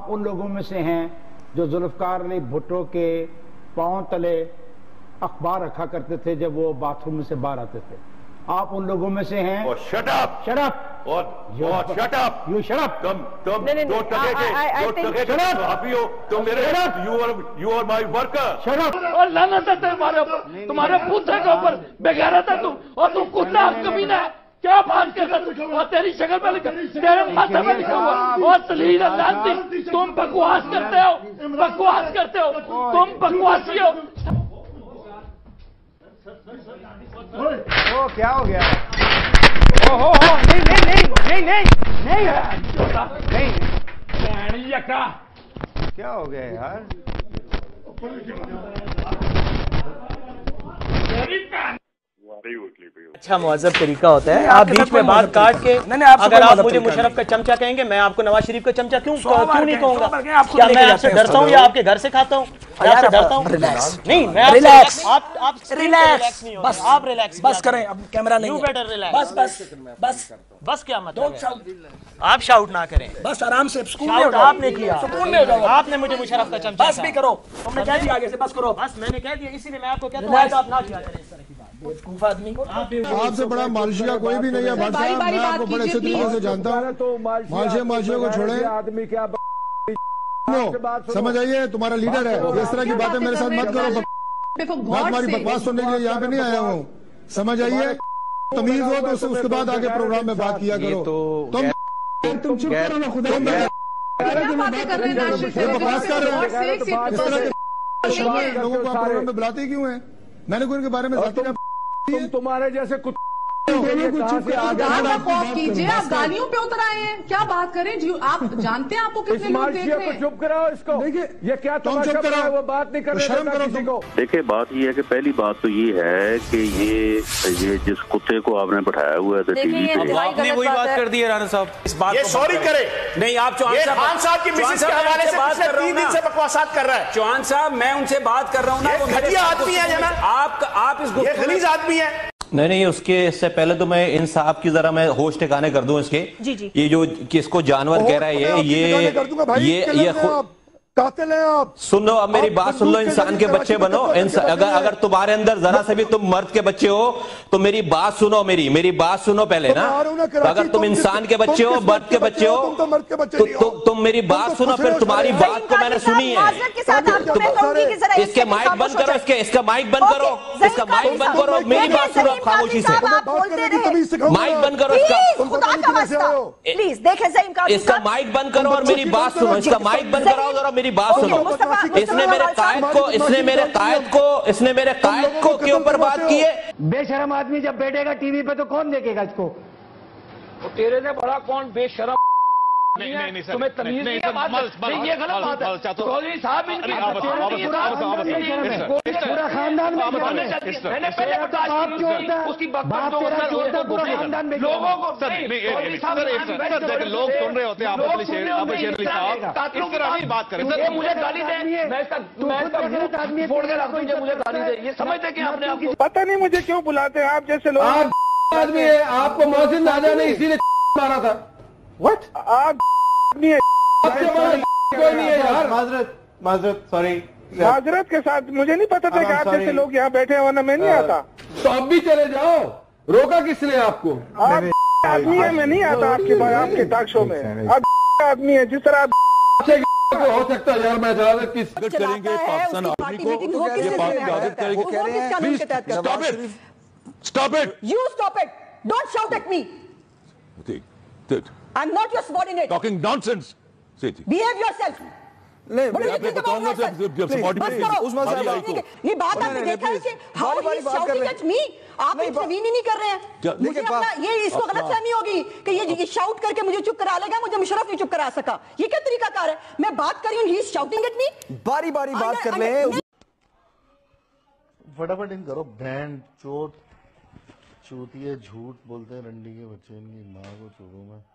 आप उन लोगों में से हैं जो जुल्फकार अली भुट्टो के पांव तले अखबार रखा करते थे जब वो बाथरूम में से बाहर आते थे। आप उन लोगों में से हैं। Shut up shut up shut up you shut up. तुम दो टके हो तुम मेरे you are my worker. Shut up. और लानत है तुम्हारे ऊपर, तुम्हारे पुत्र के ऊपर, बेगैरत है तुम, और तुम कुत्ता कमीना है। क्या बात कर रहा है? और तेरी शक्ल पे लिखा, तेरे माथे पे लिखा हुआ और सलील अंदाज़ी। तुम बकवास करते हो, बकवास करते हो, तुम बकवासी हो। ओ क्या हो गया? ओहो नहीं नहीं नहीं नहीं नहीं नहीं नहीं यका क्या हो गया यार? अच्छा मुहज़्ज़ब तरीका होता है, आप बीच में बात काट के अगर आप मुझे मुशर्रफ का चमचा कहेंगे, मैं आपको नवाज शरीफ का चमचा क्यों नहीं कहूंगा? क्या मैं आपसे डरता हूँ या आपके घर से खाता हूँ? आपसे डरता हूँ? नहीं, मैं रिलैक्स। आप रिलैक्स, बस आप रिलैक्स, बस करें, अब कैमरा नहीं, यू बेटर रिलैक्स। बस बस बस बस क्या मतलब? आप शाउट ना करें, बस आराम से। शाउट आपने किया, आपने मुझे मुशर्रफ का चमचा, बस भी करो। हमने कह दिया आगे से बस करो, बस मैंने कह दिया, इसीलिए मैं आपको कहता हूं आप ना किया करें इस तरह की बात। आपसे बड़ा मालशिया कोई भी नहीं है भाई साहब, मैं आपको बड़े अच्छे तरीके से जानता हूँ। मालशिया को छोड़े, समझ आइए, तुम्हारा लीडर है। इस तरह की बातें मेरे साथ मत करो। मैं तुम्हारी बकवास सुनने के लिए यहाँ पे नहीं आया हूँ, समझ आइए। तमीज हो तो उसके बाद आगे प्रोग्राम में बात किया करो। तुम चुप करो ना, खुदा बकवास कर रहे हो। इस तरह के लोगों को आप प्रोग्राम में बुलाते क्यों हैं? मैंने कोई इनके बारे में तुम तुम्हारे जैसे कुछ कीजिए, आप गालियों पे उतर आए हैं। क्या बात करें जी, आप जानते हैं आपको कितने लोग देख रहे हैं। चुप कराओ इसको। देखिए ये क्या तुम चुप कराओ, वो बात नहीं कर शर्म करो किसी को। देखिए बात ये है कि पहली बात तो ये है कि ये जिस कुत्ते को आपने बैठाया हुआ है टीवी पे, आपने वही बात कर दी है राणा साहब। इस बात ये सॉरी करे नहीं, आप चौहान साहब की मिसेज के हवाले से पिछले 3 दिन से बकवासात कर रहा है। चौहान साहब, मैं उनसे बात कर रहा हूँ ना, वो घटिया आदमी है जना। आप इस गलीज आदमी है। नहीं, उसके इससे पहले तो मैं इन साहब की जरा मैं होश ठिकाने कर दूं इसके। जी। ये जो किसको जानवर कह रहा है, ये कातिल हैं आप। सुन लो, अब मेरी बात सुन लो। इंसान के बच्चे बनो। अगर तुम्हारे अंदर जरा से भी तुम मर्द के बच्चे हो तो मेरी बात सुनो, मेरी बात सुनो पहले ना। तो अगर तुम इंसान के बच्चे हो, मर्द के बच्चे हो, तो तुम मेरी बात सुनो। फिर तुम्हारी बात को मैंने सुनी है। इसके माइक बंद करो, इसका माइक बंद करो, इसका माइक बंद करो। मेरी बात सुनो खामोशी से। माइक बंद करो इसका माइक बंद करो और मेरी बात सुनो। इसका माइक बंद कराओ जरा, मेरी बात सुनो। इसने मेरे कायद को के ऊपर बात की है। बेशरम आदमी जब बैठेगा टीवी पे तो कौन देखेगा इसको? तेरे से बड़ा कौन बेशरम? नहीं सर, तुम्हें तमीज नहीं है। ये गलत बात है। चौधरी साहब पूरा खानदान में मैंने पहले उसकी लोगों को लोग सुन रहे होते हैं। आप इस तरह नहीं बात करें सर। मुझे गाली दे, मैं फोड़ के रख दूं, मुझे गाली दे। ये समझते कि आपने आपको पता नहीं मुझे क्यों बुलाते हैं आप जैसे लोग। आप आदमी है, आपको मोहसिन राजा ने इसीलिए मारा था। व्हाट? आप नहीं है, कोई नहीं है यार। माजरत सॉरी। माजरत के साथ मुझे नहीं पता था कि आप जैसे लोग यहाँ बैठे हैं, वरना मैं नहीं आता। तो अब भी चले जाओ, रोका किसने आपको? आप आदमी है, मैं नहीं आता आपके टॉक शो में। आप आदमी है, जिस तरह आप हो सकता है यार। मैं जरा करेंगे पाकिस्तान आर्मी को, ये स्वागत करेंगे। Stop it! You stop it! Don't shout at me! I'm not your subordinate. Talking nonsense. Behave yourself. नहीं, मैं आपको बताऊंगा ये बात आपने देखा है कि how he is shouting at me? आप इंटरवीन ही नहीं कर रहे हैं। मुझे अपना ये इसको गलतफहमी होगी कि ये शाउट करके मुझे चुप करा लेगा, मुझे मुशर्रफ नहीं चुप करा सका। ये क्या तरीकाकार है? मैं बात कर रही हूँ, he is shouting at me. बारी बात कर ले। फटाफट इन करो। बैंड चोट चूतिए, झूठ बोलते हैं रंडी के बच्चे, इनकी माँ को छोड़ो मैं।